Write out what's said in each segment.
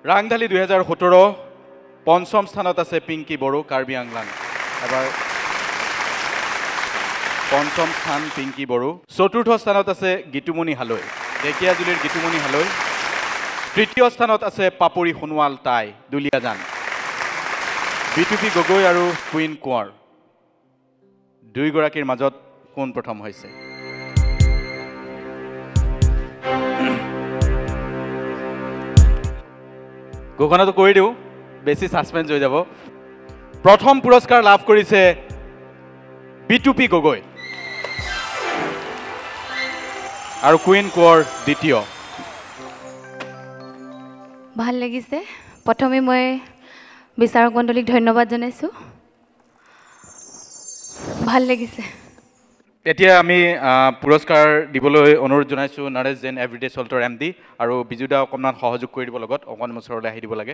ৰাংঢালী 2017 পঞ্চম স্থানত আছে পিংকি বড়ো কাৰ্বি আংলাং এবাৰ পঞ্চম স্থান পিংকি বড়ো চতুৰ্থ স্থানত আছে গীতুমণি হালৈ ঢেকিয়াজুলিৰ গীতুমণি হালৈ তৃতীয় স্থানত আছে পাপৰি সোণোৱাল তাই দুলিয়াজান বিটুপি গগৈ আৰু কুইন কোঁৱৰ দুইগৰাকীৰ মাজত কোন প্ৰথম হৈছে ঘোষণাটো কৰি দিওঁ বেছি সাসপেন্স হৈ যাব প্ৰথম পুৰস্কাৰ লাভ কৰিছে বিটুপি গগৈ আৰু কুইন কোঁৱৰ দ্বিতীয় ভাল লাগিছে প্ৰথমে মই বিচাৰক মণ্ডলীক ধন্যবাদ জনাইছো ভাল লাগিছে এতিয়া আমি পুৰস্কাৰ দিবলৈ অনুৰোধ জনাইছো নৰেশ জেন এভৰিডে সল্টৰ এমডি আৰু বিজুদা অকণমান সহযোগ কৰি দিব লগত অকণ ওচৰলৈ আহি দিব লাগে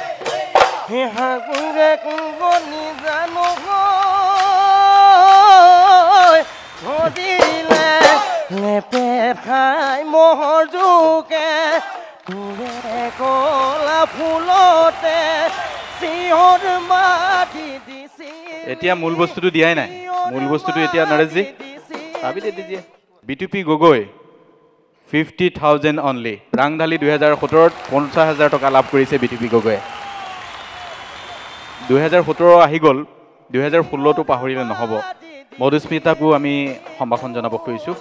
এতিয়া মূল বস্তুটো দিয়াই নাই মূল বস্তুটো এতিয়া নৰেশজি ভাবি দিজিয়ে বিটুপি গগৈ 50,000 অনলি ৰাংঢালী 2017 50,000 টকা লাভ কৰিছে বিটুপি গগৈ 2017 আহি গ'ল 2016 টো পাহৰিলে নহ'ব মধুস্মিতাকো আমি সম্ভাষণ জনাব খুজিছোঁ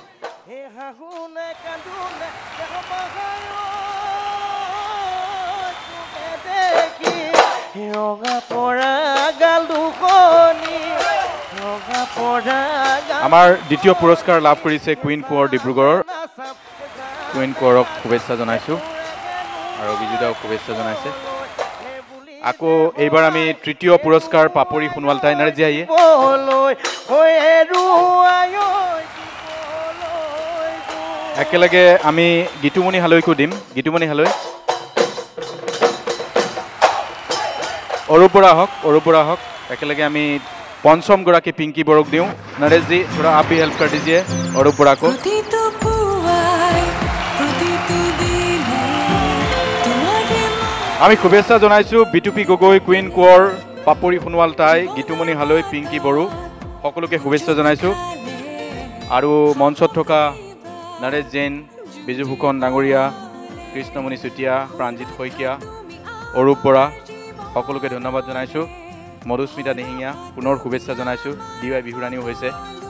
আমাৰ দ্বিতীয় পুৰস্কাৰ লাভ কৰিছে কুইন কোঁৱৰ ডিব্ৰুগড়ৰ কুইন কোঁৱৰক শুভেচ্ছা জনাইছোঁ আৰু বিজুদাওক শুভেচ্ছা জনাইছে আকৌ এইবাৰ আমি তৃতীয় পুৰস্কাৰ পাপৰি সোণোৱাল তাই নাৰ্জি আহিয়ে একেলগে আমি গীতুমণি হালৈকো দিম গীতুমণি হালৈ অৰূপ বৰা হওক একেলগে আমি পঞ্চম গৰাকী পিংকি বড়োক দিওঁ नरेश जी थोड़ा आप भी हेल्प कर दीजिए अरूप बड़ा को আমি শুভেচ্ছা জনাইছো বিটুপি গগৈ কুইন কোঁৱৰ পাপৰি সোণোৱাল তাই গীতুমণি হালৈ পিংকি বড়ো সকলোকে শুভেচ্ছা জনাইছো আৰু মঞ্চত থকা নৰেশ জৈন বিজু ফুকন ডাঙৰীয়া কৃষ্ণমণি চুতীয়া প্ৰাণজিৎ শইকীয়া অৰূপ বৰা সকলোকে ধন্যবাদ জনাইছো মধুস্মিতা দিহিঙীয়া পুনৰ শুভেচ্ছা জনাইছো ডিৱাই বিহুৰাণীও হৈছে